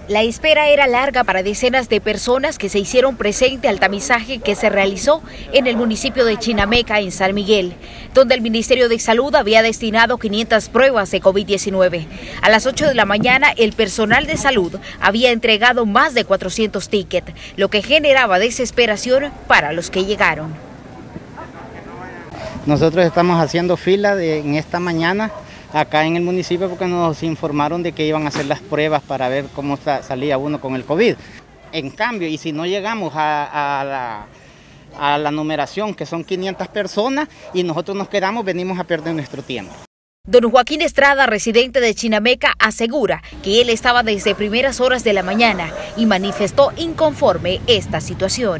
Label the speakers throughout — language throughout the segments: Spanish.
Speaker 1: La espera era larga para decenas de personas que se hicieron presente al tamizaje que se realizó en el municipio de Chinameca, en San Miguel, donde el Ministerio de Salud había destinado 500 pruebas de COVID-19. A las 8 de la mañana, el personal de salud había entregado más de 400 tickets, lo que generaba desesperación para los que llegaron.
Speaker 2: Nosotros estamos haciendo fila en esta mañana acá en el municipio porque nos informaron de que iban a hacer las pruebas para ver cómo salía uno con el COVID. En cambio, y si no llegamos a la numeración, que son 500 personas, y nosotros nos quedamos, venimos a perder nuestro tiempo.
Speaker 1: Don Joaquín Estrada, residente de Chinameca, asegura que él estaba desde primeras horas de la mañana y manifestó inconforme esta situación.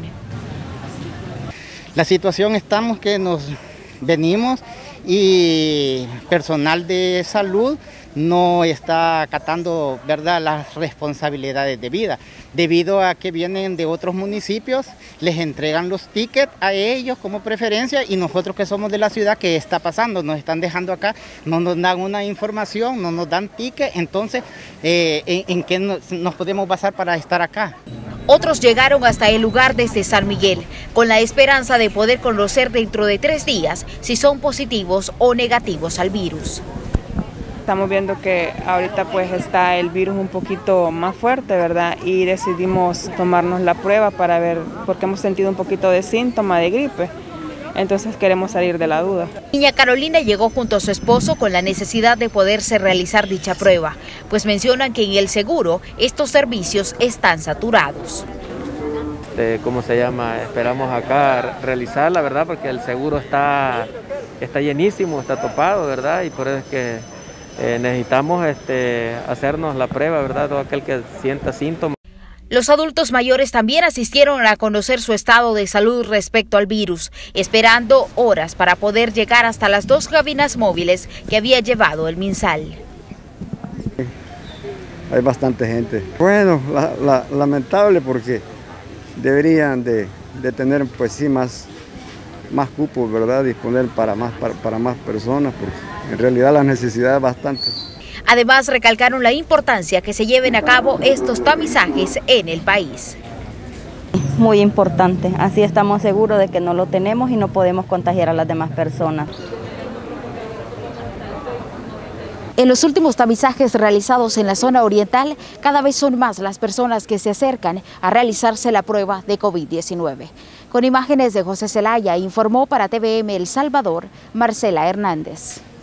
Speaker 2: La situación estamos que nos venimos y personal de salud no está acatando, ¿verdad?, las responsabilidades debidas. Debido a que vienen de otros municipios, les entregan los tickets a ellos como preferencia y nosotros que somos de la ciudad, ¿qué está pasando? Nos están dejando acá, no nos dan una información, no nos dan ticket, entonces, ¿en qué nos podemos basar para estar acá?
Speaker 1: Otros llegaron hasta el lugar desde San Miguel, con la esperanza de poder conocer dentro de 3 días si son positivos o negativos al virus.
Speaker 3: Estamos viendo que ahorita pues está el virus un poquito más fuerte, ¿verdad? Y decidimos tomarnos la prueba para ver, porque hemos sentido un poquito de síntoma de gripe. Entonces queremos salir de la duda.
Speaker 1: Niña Carolina llegó junto a su esposo con la necesidad de poderse realizar dicha prueba, pues mencionan que en el seguro estos servicios están saturados.
Speaker 4: ¿Cómo se llama? Esperamos acá realizarla, ¿verdad? Porque el seguro está llenísimo, está topado, ¿verdad? Y por eso es que necesitamos hacernos la prueba, ¿verdad? Todo aquel que sienta síntomas.
Speaker 1: Los adultos mayores también asistieron a conocer su estado de salud respecto al virus, esperando horas para poder llegar hasta las 2 cabinas móviles que había llevado el MinSal.
Speaker 5: Hay bastante gente. Bueno, lamentable porque deberían de tener pues sí más cupos, ¿verdad? Disponer para más personas, porque en realidad la necesidad es bastante.
Speaker 1: Además, recalcaron la importancia que se lleven a cabo estos tamizajes en el país.
Speaker 6: Muy importante, así estamos seguros de que no lo tenemos y no podemos contagiar a las demás personas.
Speaker 1: En los últimos tamizajes realizados en la zona oriental, cada vez son más las personas que se acercan a realizarse la prueba de COVID-19. Con imágenes de José Zelaya, informó para TVM El Salvador, Marcela Hernández.